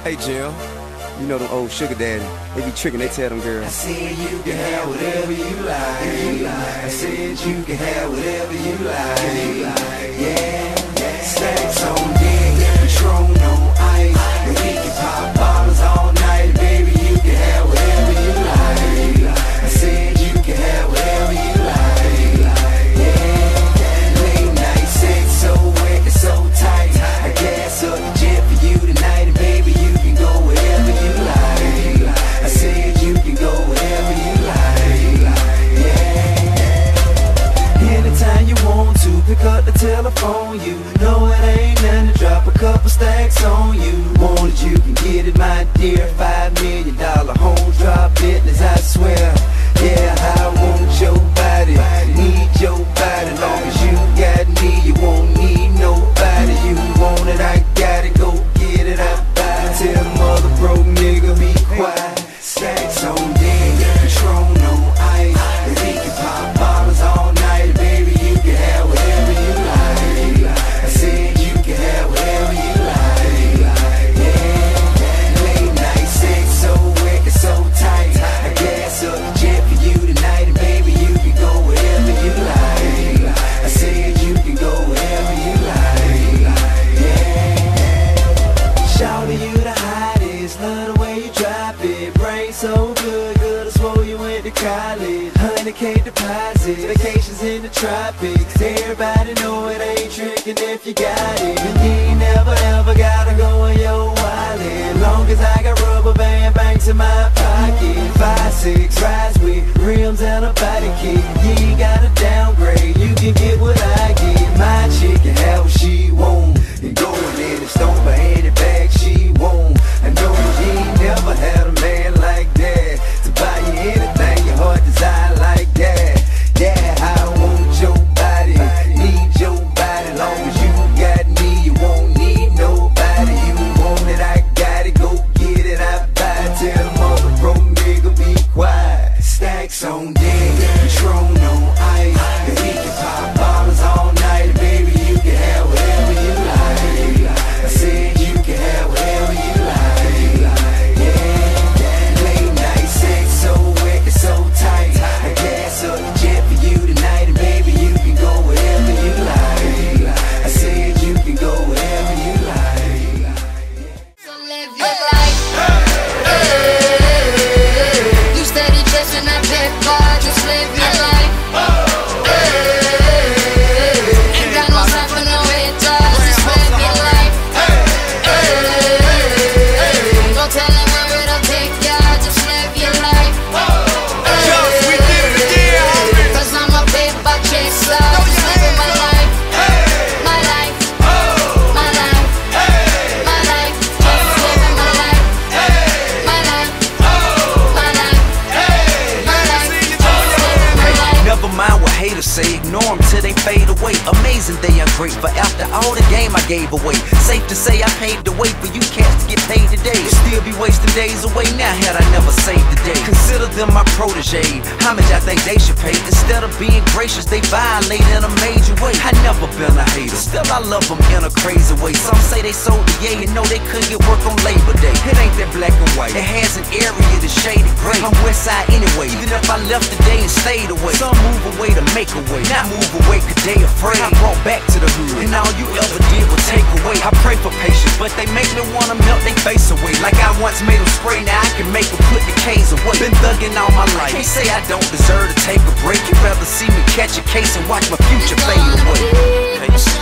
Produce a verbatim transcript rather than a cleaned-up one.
Hey Jim, you know them old sugar daddy, they be tricking, they tell them girls, I said you can have whatever you like. I said you can have whatever you like. Yeah, stacks on deck, Patron on ice, and we can pop bottles all night. Baby, you can have whatever you like. I said you can have whatever you like. Yeah, late night sex so wet and so tight. I gas up the jet for you tonight, and baby, you can go wherever you like. I said you can go wherever you like. Yeah. Anytime you want to, pick up the telephone. You know it ain't nothing to drop a couple stacks on you. Want it, you can get it, my dear. Five million dollar home drop business, I swear. Yeah, I want your body, need your body. Long as you got me, you won't need nobody. You want it, I got it, go get it, I buy it. Tell mother broke nigga be quiet. Stacks on deck, Patron on ice, and we can pop bottles all night. Baby, you can have whatever you like. I said you can have whatever you like. Yeah, late night sex so wet and so tight. I gas up the jet for you tonight, and baby, you can go wherever you like. I said you can go wherever you like. Yeah, shout to you the hottest, love the way you drop it. Brain so good, good I swore you went to college. Hundred K deposits, vacations in the tropics. Everybody know it ain't tricking if you got it. And you ain't never ever gotta go in your wallet. Long as I got rubber band banks in my pocket. Five, six, rides with rims and a body kit. You ain't gotta downgrade, you can get what I get. My chick can have what she want, and go in and stomp her any bag she want. I know you ain't never had a man like that to buy you anything your heart desire like that. Yeah, I want your body, need your body. Long as you got me, you won't need nobody. You want it, I got it, go get it, I buy it. Tell the mother broke nigga be quiet. Stacks on deck, Patron on ice, and we can pop bottles all night. Baby, you can have whatever you like. I said you can have whatever you like. Yeah, late night sex so wet and so tight. I gas up the jet for you tonight, and baby, you can go wherever you like. I said you can go wherever you like. So live your life. You steady chasing that big bar, just live your life. Ain't got no time for no haters, just live your life. Don't tell them where it'll take ya, just live your life. Cause I'm a paper chaser, just living my life. My life, my life, my life, just living my life. My life, my life, my life, just living my life. Never mind what haters say, ignore them till they fade away. Amazing they ungrateful after all the game I gave away. Safe to say I paved the way for you cats to get paid today. Still be wasting days away now had I never saved the day. Consider them my protege, homage I think they should pay. Instead of being gracious, they violate in a major way. I never been a hater, still I love them in a crazy way. Some say they sold the yay and know they couldn't get work on Labor Day. It ain't that black and white, it has an area that's shaded gray. I'm west side anyway, even if I left today and stayed away. Some move away to make a way, not move away cause they afraid. I brought back to the hood, and all you ever did was take away. I pray for patience, but they make me wanna melt they face away. Like I once made them spray, now I can make them put the K's away. Been thugging all my life, can't say I don't deserve to take a break. You'd rather see me catch a case and watch my future fade away.